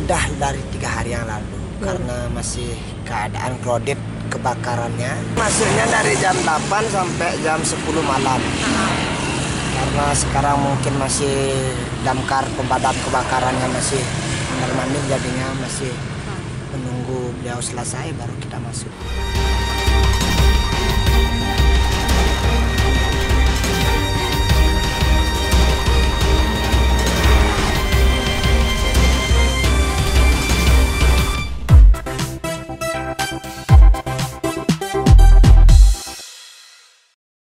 Udah dari 3 hari yang lalu karena masih keadaan krodit kebakarannya. Masuknya dari jam 8 sampai jam 10 malam. Karena sekarang mungkin masih damkar pemadam kebakarannya masih mondar-mandir, jadinya masih menunggu beliau selesai baru kita masuk.